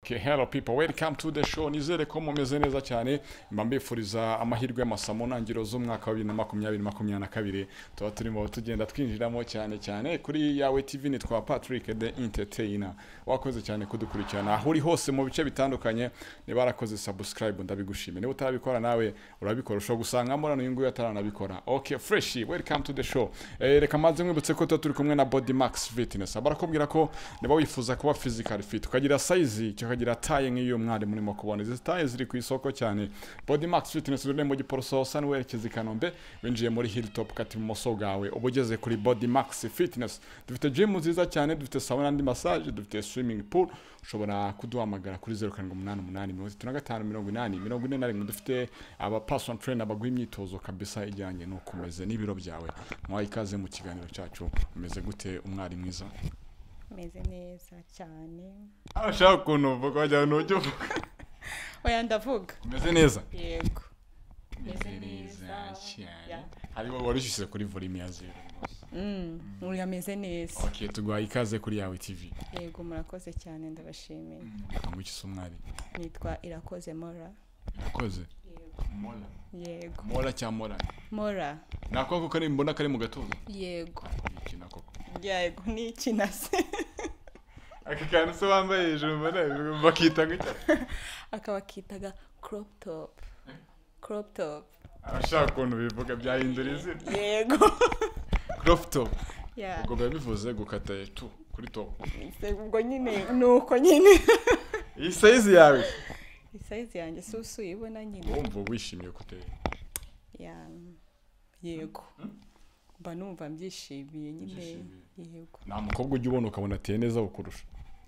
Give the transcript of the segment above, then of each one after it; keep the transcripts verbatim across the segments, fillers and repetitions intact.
Okay, hello people, welcome to the show. Nizere ko mumeze neza cyane. Mba mbifuriza amahirwe y'amasomo ntangiro z'umwaka wa bibiri na makumyabiri makumyabiri na kabiri. Tuba turimo tugenda twinjiramo cyane cyane kuri yawe T V nitwa Patrick the Entertainer. Wakoze cyane kudukurikirana aho uri hose mu bice bitandukanye. Niba warakoze subscribe ndabigushimira. Niba utarabikora nawe urabikora usho gusangamo rano yungu yataranabikora. Okay, fresh, welcome to the show. Eh, reka maze mwibutse ko turi kumwe na Body Max Fitness. Barakubwira ko niba wifuza kuba physical fit ukagira size kagira taye nk'iyo mwari murimo kubona izi taye ziri ku isoko cyane. Body Max Fitness uri mu Giporoso sanwerekeza Kanombe winjiye muri Hilltop kati mu moso gawe ubugeze kuri Body Max Fitness. Dufite gym nziza cyane, dufite sauna andi massage, dufite swimming pool. Ushobora kuduhamagara kuri zero karindwi umunani umunani mirongo itatu na gatanu mirongo inani mirongo ine na rimwe. Dufite aba personal trainer baguha imyitozo kabisa ijyanye no kumeze n'ibiro byawe. Mwaha ikaze mu kiganiro cyacu. Umeze gute umwari mwiza? Meze neza cyane. Ashaka kuntu uvuga wajya n'ujya uvuga. Oya ndavuga. Umeze neza? Yego. Meze neza cyane. Hari wowe warushyise kuri volume ya zero. Mm, uri ameze neza. Okay, tugwa ikaze kuri yawe T V. Yego murakoze cyane ndabashimiye. Ngwiki somwari. Nitwa Irakoze Mora. Irakoze? Yego. Mora. Yego. Mora cya Mora. Mora. Nakoko kari mbona kari mu gatuza. Yego. Iki nakoko. Yego ni kinase. Akikana so wambaye hejuru mbona bakita ngicyo. Akaba kitaga crop top. Crop top. Ashaka kuntu bivuga byahindura izina. Yego. Crop top. Yeah. Ubwo bivuze gukata tu kuri top. Ubwo nyine nuko nyine. Iyi size yawe. Iyi size yanjye susu ibona nyine. Wumva wishimiye kuteye. Yeah. Yego. Mba numva mbyishimiye nyine. Yego. Nta mukobwa ujya ubona ukabona ateye neza ukurusha.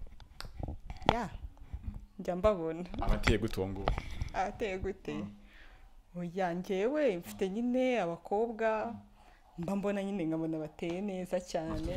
Ya. Njya mbabona. Abateye gute ngo? Abateye gute? Oya njyewe mfite nyine abakobwa mba mbona nyine nkabona bateye neza cyane.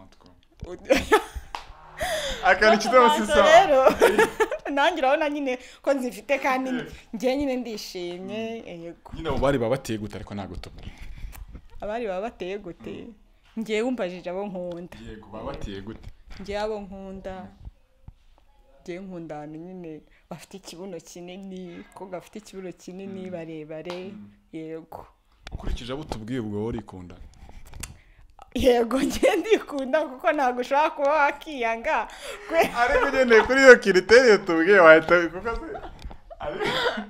Akana kidomo sisa. Nanjye urabona nyine ko nzifite kandi njye nyine ndishimye. Yego. Nyine abo bari babateye gute ariko ntago tubona. Abari baba bateye gute? Njye umbajije abo nkunda. Yego baba bateye gute? Njye abo nkunda. Njye nkunda nyine bafite ikibuno kinini, ko gafite ikibuno kinini barebare. Yego. Ukurikije abo tubwiye ubwo wari ikunda. Yego njye ndikunda kuko ntago ushaka kuba wakiyanga. Ari kugendeye kuri iyo criterion tubwiye wahita kuko se. Ari.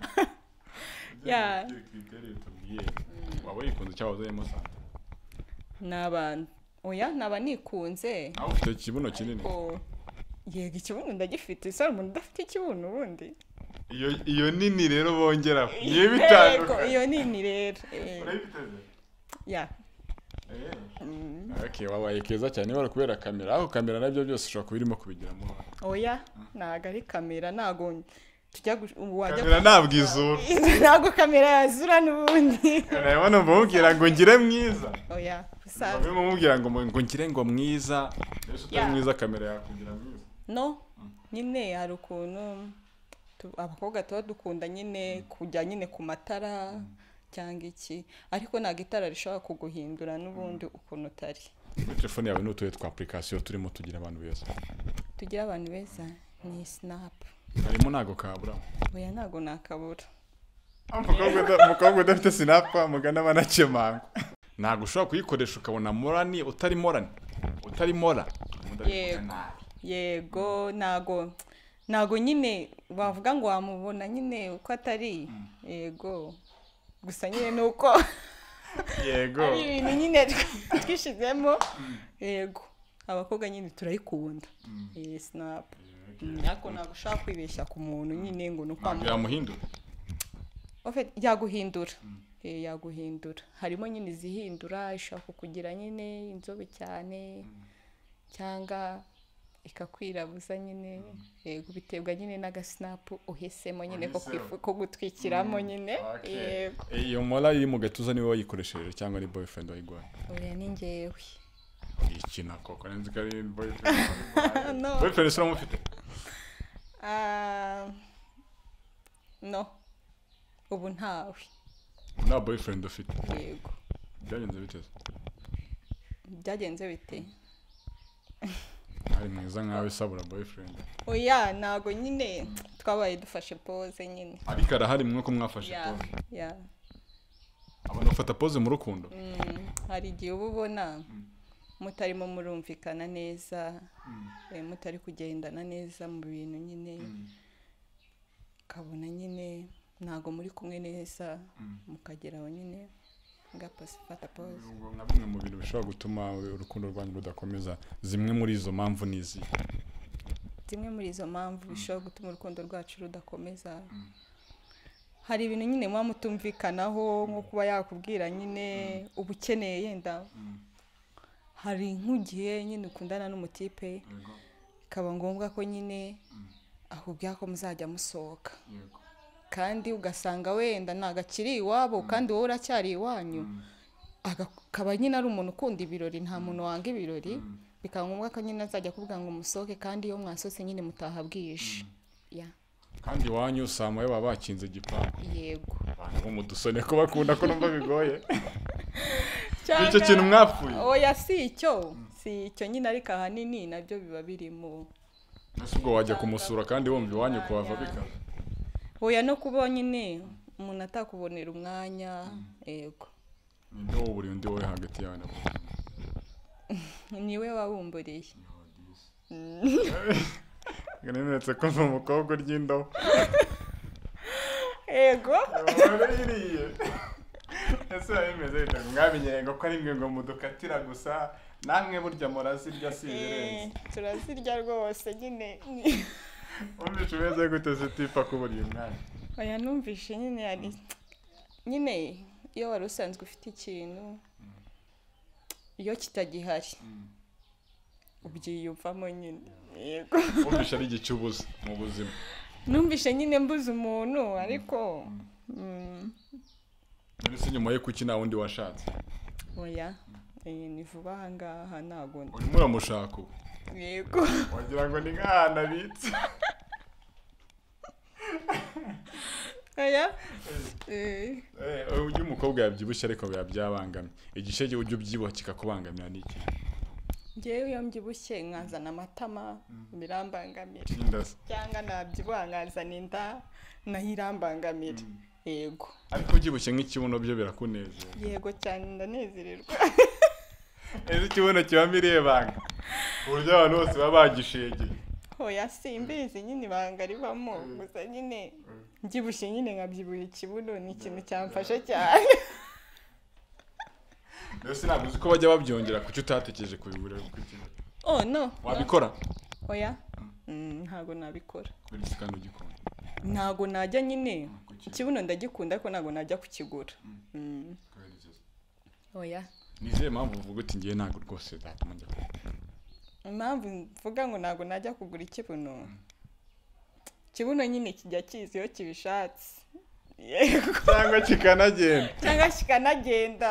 Ya. Waba yikunze cyangwa wazayemo sana? Naba oya naba nikunze. Aho ufite ikibuno kinini. Yego ikibuno ndagifite, sara umuntu udafite ikibuno ubundi. Iyo iyo nini rero bongera. Niye bitandukanye. Iyo nini rero. Urayifiteze? Ya. Eh. Okay, wabaye keza cyane bari kubera kamera. Aho kamera nabyo byose ushobora kubirimo kubigiramo. Oya, naga ari kamera nago tujya wajya kamera nabwizura. Nago kamera yazura nubundi. Urabona mbubwira ngo ngire mwiza. Oya, gusa. Bamwe mubwira ngo ngo ngire ngo mwiza. Yesu utari mwiza kamera yakugira mwiza. No. Nyine hari ukuntu abakobwa tuba dukunda nyine kujya nyine ku matara cyangwa iki ariko nta gitara rishobora kuguhindura nubundi ukuntu utari. Telefone yawe n'utuye twa application turimo tugira abantu beza. Tugira abantu beza ni Snap. Harimo nago kabura. Oya nago nakabura. Umukobwa umukobwa udafite Snap mugana banakemanga. Nago ushobora kuyikoresha ukabona morani utari morani. Utari mora. Yego. Yego nago nago nyine wavuga ngo wamubona nyine uko atari. Yego. Gusa nyine nuko yego ari ibintu nyine twishizemo. Yego abakobwa nyine turayikunda. Eh Snap. Nako nago ushaka kwibeshya ku muntu nyine ngo nuko yamuhindura. Ofet yaguhindura. Eh yaguhindura. Harimo nyine zihindura ishaka kugira nyine inzobe cyane cyangwa ikakwirabuza nyine. Yego biterwa nyine naga Snap uhisemo nyine ko ko gutwikiramo nyine. Yego iyo mola iri mu gatuza niwe wayikoresheje cyangwa ni boyfriend wayigwa? Oya ni njyewe. Iki nako ko nzi ko ari boyfriend. No. Boyfriend sura mufite? Ah no. Ubu ntawe. Na boyfriend ufite? Yego. Byagenze bite? Byagenze bite? ari mwiza nkawe sabura boyfriend oya ntago nyine twabaye dufashe pose nyine ariko arahari mwe ko mwafashe pose ya abantu bafata pose mu rukundo hari igihe uba ubona mutarimo murumvikana neza mutari kugendana neza mu bintu nyine kabona nyine ntago muri kumwe neza mukageraho nyine ngapasifata pose nka bimwe mu bintu bishobora gutuma urukundo rwanyu rudakomeza zimwe muri izo mpamvu nizi zimwe muri izo mpamvu bishobora gutuma urukundo rwacu rudakomeza hari ibintu nyine muba mutumvikanaho nko kuba yakubwira nyine uba ukeneye yenda hari nk'igihe nyine ukundana n'umutipe bikaba ngombwa ko nyine akubwira ko muzajya musohoka kandi ugasanga wenda ntago akiri iwabo kandi wowe uracyari iwanyu akaba nyine ari umuntu ukunda ibirori nta muntu wanga ibirori bikaba ngombwa ko nyine azajya kuvuga ngo musohoke kandi iyo mwasose nyine mutaha bwije kandi iwanyu usanga baba bakinze igipangu yego abantu bo mu dusone ko bakunda ko numva bigoye icyo kintu mwapfuye oya si icyo si icyo nyine ariko ahanini nabyo biba birimo ese ubwo wajya kumusura kandi wumva iwanyu kuhava bikaba oya no kuba nyine umuntu atakubonera umwanya yego ninde wowe buri undi wowe hagati yawe na niwe wabumburiye ngenetse ko ni umukobwa ry'indobo yego waririye ese bimeze bita ngo mwabinyere ngo ko ari mwe ngo mudukatira gusa namwe burya murazirya si ibirenze turazirya rwose nyine umvishe umeze gute zitipa kuburiye umwanya oya numvishe nyine ari nyine iyo wari usanzwe ufite ikintu iyo kitagihari ubyiyumvamo nyine yego umvishe ari igicubuza mu buzima numvishe nyine mbuze umuntu ariko ese nyuma yo kuki nta wundi washatse oya ni vuba aha ngaha ntabwo urimo uramushaka ubu yego wagira ngo ni nk'ahantu abitse oya iyo umukobwa yabyibushye ariko biba byabangamye igishege ujya ubyibuha kikakubangamira ni iki ngewe iyo mbyibushye nkazana amatama birambangamira cyangwa nabyibuha nkazana inda naho irambangamira yego ariko ubyibushye nk'ikibuno byo birakunezeza yego cyane ndanezererwa ese ikibuno kibamo irebanga uburyo abantu bose baba bagishegeye oya simbizi nyine ibanga ribamo gusa nyine mbyibushye nyine nkabyibuha ikibuno ni ikintu cyamfasha cyane mbese ntabwo uzi ko bajya babyongera kuki utatekereje kubigura oh no wabikora oya ntabwo nabikora kandi ugikunda ntabwo najya nyine ikibuno ndagikunda ariko ntabwo najya kukigura oya nizihe mpamvu uvuga uti ngiye ntabwo rwose zatuma njya kugura impamvu mvuga ngo ntabwo najya kugura ikibuno ikibuno nyine kijya kizi iyo kibishatse cyangwa kikanagenda cyangwa kikanagenda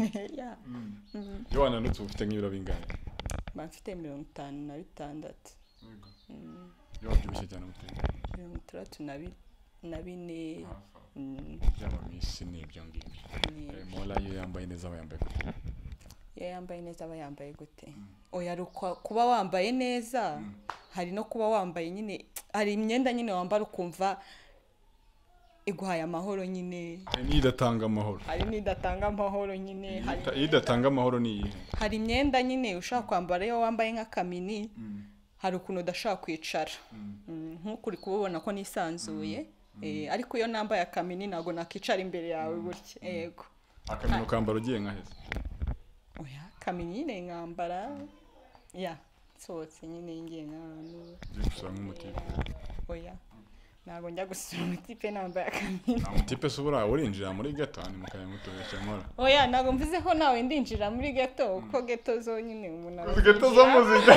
iyo wananutse ufite nk'ibiro bingana mba mfite mirongo itanu na bitandatu iyo wabyibushye cyane muteye mirongo itandatu na bine byaba minsi ni ibyo ngibyo mola iyo yambaye neza aba yambaye gute iyo yambaye neza aba yambaye gute oya kuba wambaye neza hari no kuba wambaye nyine hari imyenda nyine wambara ukumva iguhaye amahoro nyine hari n'idatanga amahoro hari n'idatanga amahoro nyine idatanga amahoro ni iyihe hari imyenda nyine ushaka kwambara iyo wambaye nk'akamini hari ukuntu udashaka kwicara nk'uko uri kubibona ko nisanzuye ariko iyo nambaye akamini ntabwo nakicara imbere yawe gutya yego akamini ukambara ugiye nka heza oya akamini nyine nkambara ya nsohotse nyine ngiye nk'ahantu ugiye gusura nk'umutipe oya ntabwo njya gusura umutipe nambaye akamini umutipe se ubura urinjira muri Ghetto ni mukaya mutubeshya nkora oya ntabwo mvuze ko nawe ndinjira muri Ghetto kuko Ghetto zo nyine umuntu aba Ghetto zo muzijya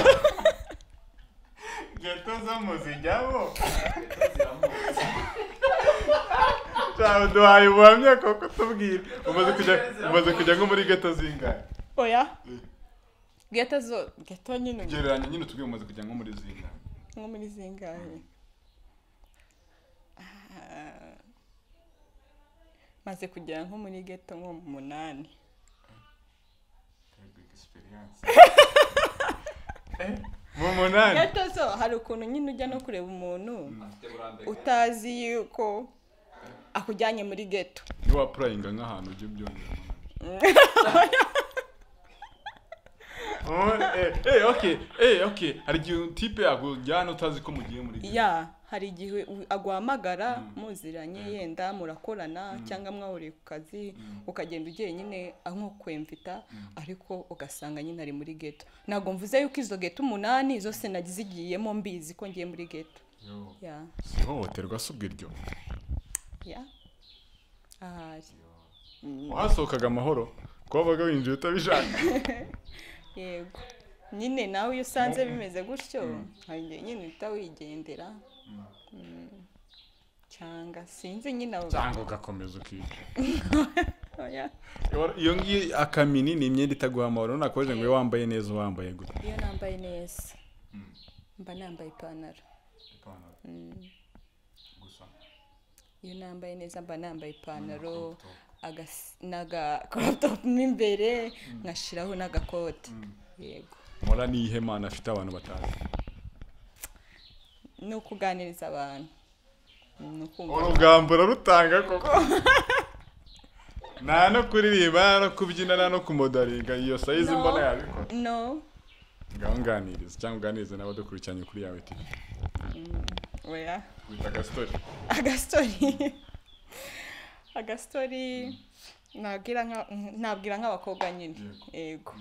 Ghetto zo muzijyamo cyangwa duhaye ubuhamya koko tubwire umaze kujya umaze kujya nko muri Ghetto zingahe oya Ghetto zo Ghetto nyine gereranya nyine tubwire umaze kujya nko muri zingahe nko muri zingahe maze kugera nko muri Ghetto nko mu munani mu munani Ghetto so hari ukuntu nyine ujya no kureba umuntu utazi yuko akujyanye muri ghetto ni wa praying nk'ahantu ujye byongera oh eh eh okay eh okay hari igihe type yakujyana utazi ko mugiye muri ghetto ya hari igihe aguhamagara muziranye yenda murakorana cyangwa mwahuriye ku kazi ukagenda ugiye nyine nko kwemvita ariko ugasanga nyine ari muri ghetto ntabwo mvuze yuko izo ghetto umunani zose nagize igiyemo mbizi ko ngiye muri ghetto ya hohoterwa subwiryo ya ahari wasohokaga amahoro kwabaga winjiye utabishaka yego nyine nawe iyo usanze bimeze gutyo hari nyine utawigendera cyangwa sinzi nyine abo cyangwa ugakomeza ukica oya iyo ngiye akamini ni imyenda itaguha amahoro nakoje ngo wambaye neza wambaye gute iyo nambaye neza mba nambaye ipantaro ipantaro gusa iyo nambaye neza mba nambaye ipantaro naga crop top imbere nkashiraho n'agakote yego mora ni ihemana afite abantu batazi no kuganiriza abantu urugambura rutanga koko nta no kuririmba no kubyina no kumodaringa iyo size mbona yabikora no ngaho nganiriza cyangwa uganiriza n'abadukurikiranye kuri yawe T V oya wita agastori agastori agastori nabwira nka nabwira nk'abakobwa nyine yego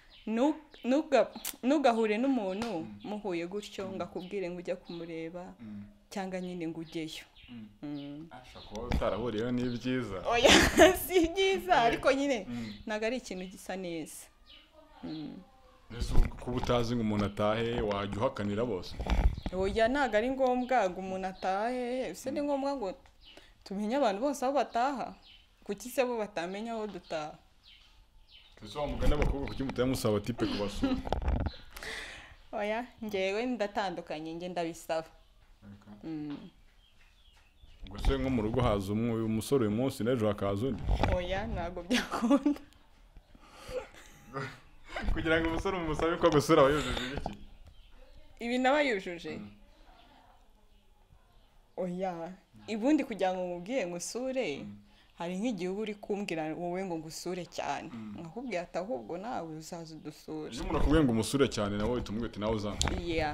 nugahure n'umuntu muhuye gutyo ngakubwire ngo ujya kumureba cyangwa nyine ngo ujyeyo ashaka utarahuriyeho ni byiza oya si byiza ariko nyine ntago ari ikintu gisa neza Yesu kuba utazi ngo umuntu atahe wajya uhakanira bose oya ntago ari ngombwa ngo umuntu atahe ese ni ngombwa ngo tumenye abantu bose aho bataha kuki se bo batamenya aho dutaha ese wamugana abakobwa kuki mutamusaba tipe kubasura oya ngewe ndatandukanye nge ndabisaba ubwo se nko mu rugo haza umwe umusore uyu munsi n'ejo hakaza undi oya ntabwo byakunda kugira ngo umusore umusabe ko gusura abayujuje iki ibi nabayujuje oya ibundi kugira ngo ngubwiye ngo usure hari nk'igihe uba uri kumbwira wowe ngo ngusure cyane nkakubwira ati ahubwo nawe uzaza udusure iyo umuntu akubwiye ngo umusure cyane nawe utumwe ati nawe uzana yeah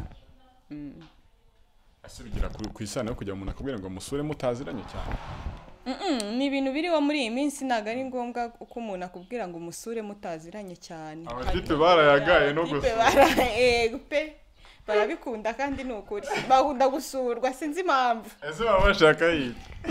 ase bigira ku isano yo kugira umuntu akubwira ngo musure mutaziranye cyane ni ibintu biriho muri iyi minsi ntabwo ari ngombwa uko umuntu akubwira ngo umusure mutaziranye cyane abatipe barayagaye no gusura pe barabikunda kandi ni ukuri bakunda gusurwa sinzi impamvu ese baba bashaka yiki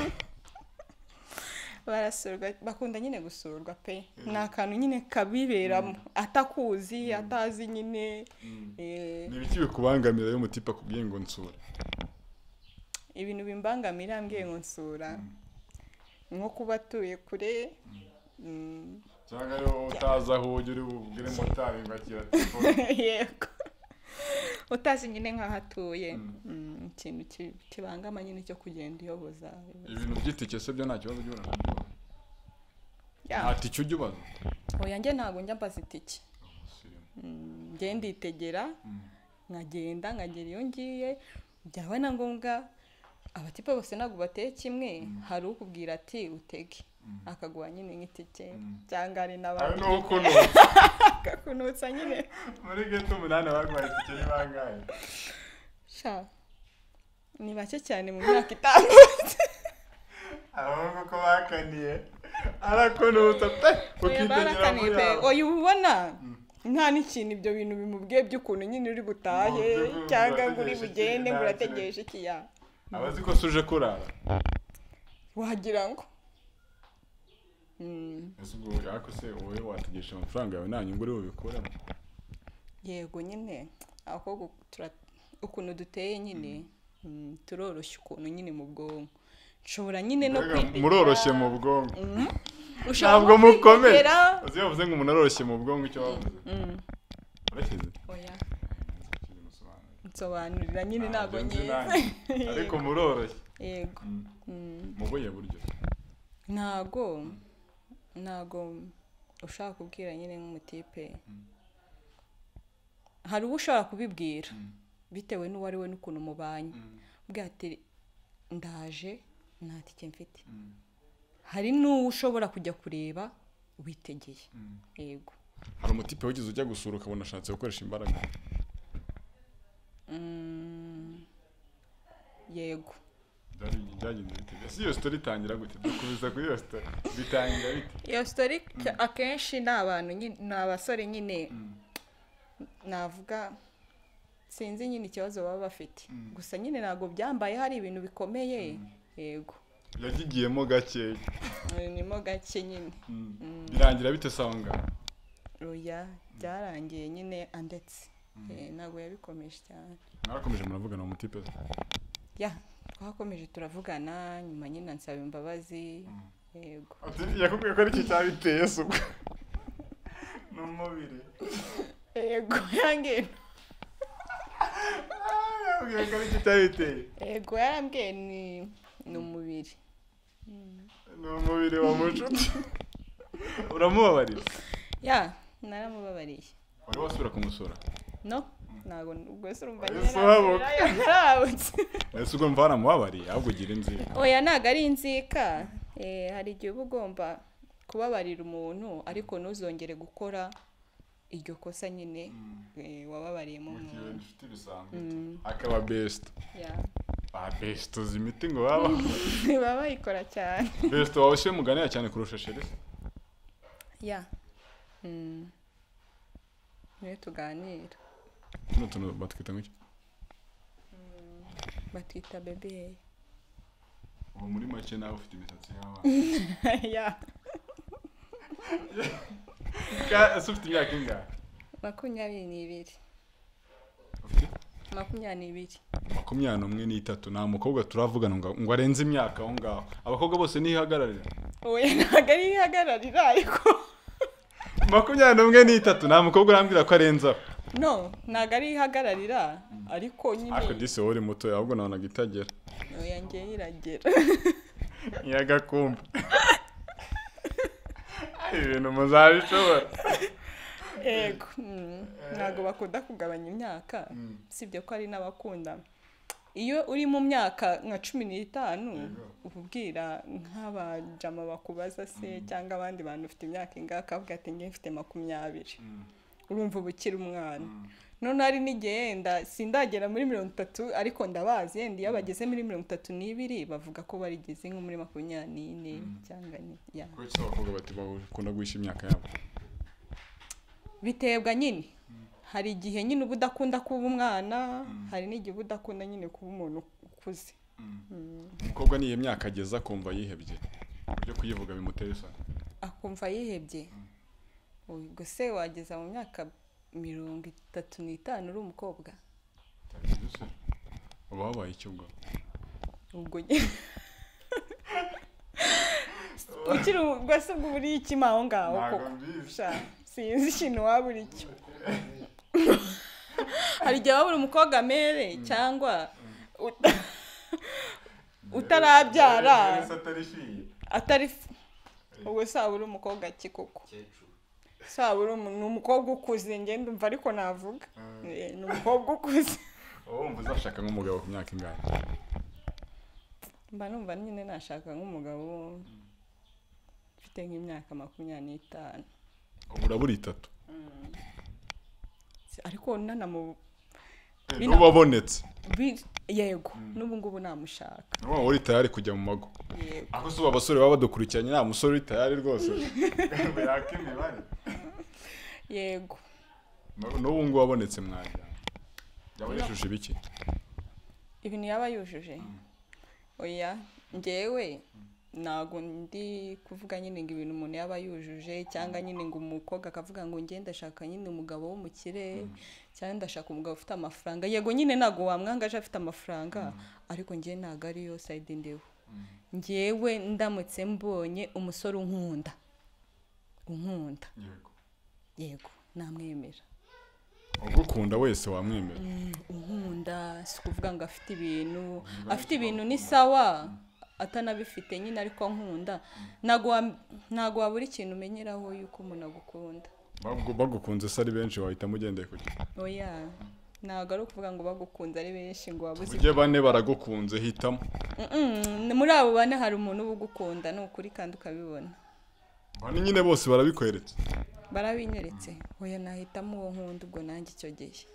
barasurwa bakunda nyine gusurwa pe ni akantu nyine kabiberamo atakuzi atazi nyine ni ibiki bikubangamira iyo umutipe akubwiye ngo nsura ibintu bimbangamira ambwiye ngo nsura nko kuba atuye kure cyangwa rero utazi aho ujya uri bubwire motari ngo akira yego utazi nyine nk'aho atuye ikintu kibangama nyine cyo kugenda uyoboza ibintu by'itike se byo nta kibazo ujya ubona nta tike ujya ubaza oya njye ntabwo njya mbaza itike njye nditegera nkagenda nkagera iyo ngiye byaba na ngombwa abatipe bose ntabwo bateye kimwe hari ukubwira ati utege akaguha nyine nk'itike cyangwa ari n'abandi akakunutsa nyine muri Ghetto umunani barwaye itike ni bangahe sha ni bake cyane mu myaka itanu abahungu ko bakaniye arakunutsa pe ukitegera muri yabo oya ubona nta n'ikintu ibyo bintu bimubwiye by'ukuntu nyine uri butahe cyangwa ngo uri bugende ngo urategereje ikiya abazi ko suje kurara wagira ngo ese ubwo urako se wowe wategesha amafaranga yawe nta nyungu uri bubikuremo yego nyine ahubwo ukuntu duteye nyine turoroshye ukuntu nyine mu bwonko nshobora nyine no kwitegera muroroshye mu bwonko ntabwo mukomeye uzi yavuze ngo umuntu aroroshye mu bwonko icyo wavuze urashyize oya nsobanurira nyine ntabwo nyizi ariko muroroshye yego mu buye buryo ntago ntago ushaka kubwira nyine nk'umutipe hari uwo ushobora kubibwira bitewe n'uwo ari we n'ukuntu mubanye ubwira ati ndaje nta tike mfite hari n'uwo ushobora kujya kureba witegeye yego hari umutipe wigeze ujya gusura ukabona ashatse gukoresha imbaraga yego byagenze bite ese iyo story itangira gute dukubiza kuri iyo story bitangira bite iyo story akenshi ni abantu ni abasore nyine navuga sinzi nyine ikibazo baba bafite gusa nyine ntabwo byambaye hari ibintu bikomeye yego yagigiyemo gake nimo gake nyine birangira bite sanga oya byarangiye nyine andetse ntabwo yabikomeje cyane mwarakomeje muravugana mu mutipe ya twakomeje turavugana nyuma nyine ansaba imbabazi yego yakubwiye ko ari iki cyabiteye se ubwo n'umubiri yego yangena yakubwiye ko ari iki cyabiteye yego yarambwiye ni ni umubiri ni umubiri wa mucuti uramubabariye ya naramubabariye wari wasubira kumusura no ntago ubwo se urumva yarabutse ese ubwo mvana mubabariye ahubwo ugira inzika oya ntago ari inzika hari igihe uba ugomba kubabarira umuntu ariko ntuzongere gukora iryo kosa nyine wababariyemo umuntu akaba best ah best uzi imiti ngo baba baba bayikora cyane best wawe she muganira cyane kurusha shere ya mm niyo tuganira tuno tuno batwita ngo iki batwita bebe ubu muri make nawe ufite imisatsi y'abana ya ka ufite imyaka ingahe makumyabiri n'ibiri makumyabiri n'ibiri makumyabiri n'umwe n'itatu nta mukobwa turavugana ngo arenze imyaka aho ngaho abakobwa bose nihagararira oya ntago ari ihagararira ariko makumyabiri n'umwe n'itatu nta mukobwa urambwira ko arenza no ntago ari ihagararira ariko nyine ariko dise wori muto ahubwo nabonaga itagera oya ngiye iragera yagakumba ibintu muzabishobora yego ntago bakunda kugabanya imyaka sibyo ko ari n'abakunda iyo uri mu myaka nka cumi n'itanu ububwira nk'abajama bakubaza se cyangwa abandi bantu ufite imyaka ingaka avuga ati ngiye mfite makumyabiri urumva ubukira umwana none ari n'igihe yenda sindagera muri mirongo itatu ariko ndabazi yenda iyo bageze muri mirongo itatu n'ibiri bavuga ko barigeze nko muri makumyabiri n'ine cyangwa ni ya kuko abakobwa bati bakunda guhisha imyaka yabo biterwa nyine hari igihe nyine uba udakunda kuba umwana hari n'igihe uba udakunda nyine kuba umuntu ukuze umukobwa niyo myaka ageza akumva yihebye byo kuyivuga bimutera isoni akumva yihebye ubwo se wageza mu myaka mirongo itatu n'itanu uri umukobwa uba wabaye icyo ubwo ubwo ukiri ubwase ubwo buri ikima aho ngaho koko sinzi ikintu waba uri cyo hari igihe waba uri umukobwa mere cyangwa utarabyara atari ubwo saba uri umukobwa ki koko saba uri umukobwa ukuze ngenda umva ariko navuga ni umukobwa ukuze wumva uzashaka nk'umugabo ku myaka ingahe mba numva nyine nashaka nk'umugabo ufite nk'imyaka makumyabiri n'itanu ubu urabura itatu ariko nanamu n'ubu wabonetse yego n'ubu ngubu namushaka n'ubu uri tayari kujya mu mago aho se abasore baba badukurikiranye nta musore uri tayari rwose yakimibare yego n'ubu ngubu wabonetse mwajya yaba yujuje ibiki ibintu yaba yujuje oya njyewe ntago ndi kuvuga nyine ngo ibintu umuntu yaba yujuje cyangwa nyine ngo umukobwa akavuga ngo njye ndashaka nyine umugabo w'umukire cyangwa ndashaka umugabo ufite amafaranga yego nyine ntago wamwanga aje afite amafaranga ariko njye ntago ariyo side ndeho njyewe ndamutse mbonye umusore unkunda unkunda yego namwemera ugukunda wese wamwemera unkunda si kuvuga ngo afite ibintu afite ibintu ni sawa atanabifite nyine ariko nkunda ntago ntago wabura ikintu umenyeraho yuko umuntu agukunda bagukunze se ari benshi wahita mugendeye kuki? oya ntabwo ari ukuvuga ngo bagukunze ari benshi ngo wabuze ujye bane baragukunze hitamo. muri abo bane hari umuntu uba ugukunda ni ukuri kandi ukabibona. bane nyine bose barabikweretse barabinyeretse oya nahitamo uwo nkunda ubwo nanjye icyo gihe.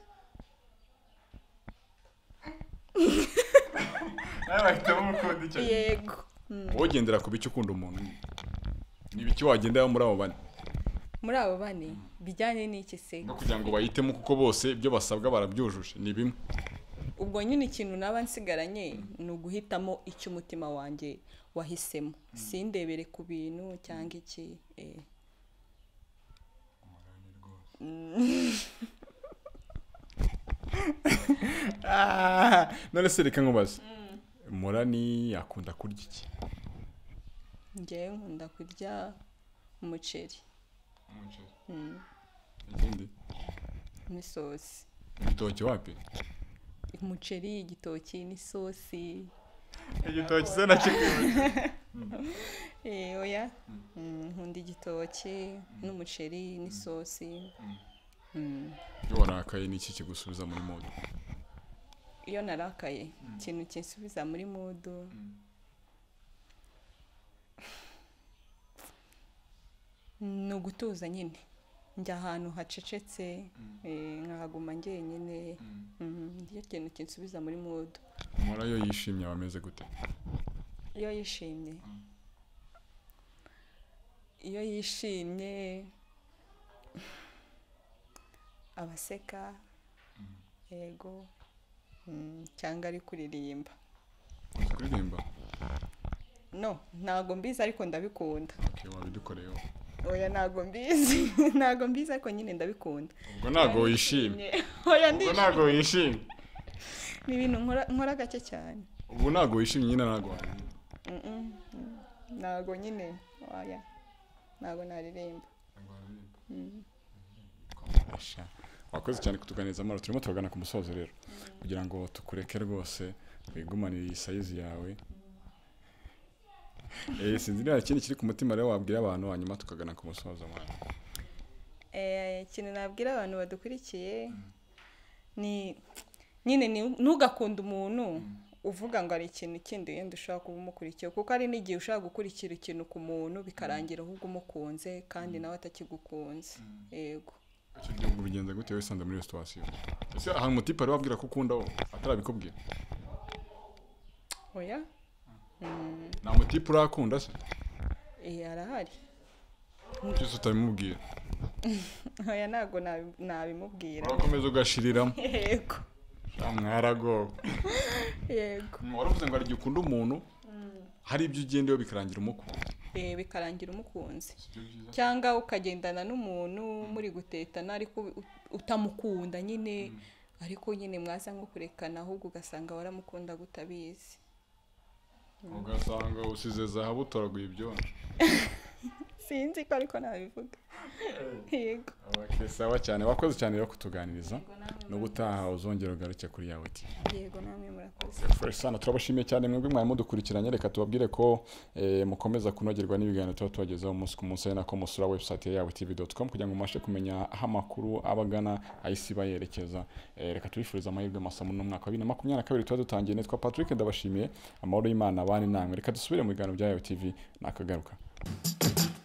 nawe wahitamo ukunda icyo gihe? yego. wogendera ku biki ukunda umuntu ni biki wagendera muri abo bane? muri abo bane bijyanye n'iki se? no kugira ngo bahitemo kuko bose ibyo basabwa barabyujuje ni bimwe. ubwo nyine ikintu naba nsigaranye ni uguhitamo icyo umutima wanjye wahisemo sindebere ku bintu cyangwa iki. none se reka nkubaze Murani akunda kurya iki? njyewe nkunda kurya umuceri ikindi n'isosi. igitoki wapi? umuceri igitoki n'isosi. igitoki se nakikunda. eh oya nkunda igitoki n'umuceri n'isosi. iyo warakaye ni iki kigusubiza muri mood? iyo narakaye ikintu kinsubiza muri mood ni ugutuza nyine njya ahantu hacecetse nkahaguma njyenyine. niyo kintu kinsubiza muri mood. Mura yo yishimye abameze gute? iyo yishimye iyo yishimye abaseka yego cyangwa ari kuririmba. kuririmba? no ntago mbizi ariko ndabikunda. okay wabidukoreyeho? oya ntago mbizi ntago mbizi ariko nyine ndabikunda. ubwo ntago wishimye? oya ndi ubwo ntago wishimye? ni ibintu nkora nkora gake cyane. ubwo ntago wishimye nyine ntago ntago nyine oya ntago naririmba. wakoze cyane kutuganiriza amara turimo tubagana ku musozo rero kugira ngo tukureke rwose wigumanire iyi size yawe. eh sinzi niba ikindi kiri ku mutima rero wabwira abantu hanyuma tukagana ku musozo mwana. eh ikintu nabwira abantu badukurikiye ni nyine ntugakunda umuntu uvuga ngo ari ikintu kindi yenda ushaka kuba umukurikiye kuko ari n'igihe ushaka gukurikira ikintu ku muntu bikarangira ahubwo umukunze kandi nawe atakigukunze. yego. icyo gihe ubwo bigenze gute wese anda muri situation? ese aha umutipe ari wabwira ko ukunda wo atarabikubwira? oya nta mutipe urakunda se? eh arahari. cyose utabimubwira? oya ntago nabimubwira. urakomeza ugashiriramo? yego. mwarago. yego. waravuze ngo ari igihe ukunda umuntu hari ibyo ugendeyo bikarangira umukunzi. eh bikarangira umukunzi cyangwa ukagendana n'umuntu muri gutetana ariko utamukunda nyine ariko nyine mwaza nko kurekana ahubwo ugasanga waramukunda gutabizi. ugasanga usize zahabu utoraguye ibyo sinzi ko ariko nabivuga. yego. okay sawa cyane wakoze cyane yo kutuganiriza no gutaha uzongera ugaruke kuri yawe ati. yego namwe murakoze. fresh sana turabashimiye cyane mwebwe mwari dukurikiranye reka tubabwire ko eh, mukomeza kunogerwa n'ibiganiro tuba tubagezaho umunsi ku munsi na ko musura website ya yawe tv dot com kugira ngo umashe kumenya aho amakuru abagana ayisi bayerekeza. eh, reka tubifuriza amahirwe masamu no mwaka wa bibiri na makumyabiri na kabiri tuba dutangiye nitwa Patrick ndabashimiye amahoro y'Imana abane namwe reka dusubire mu biganiro bya yawe tv nakagaruka.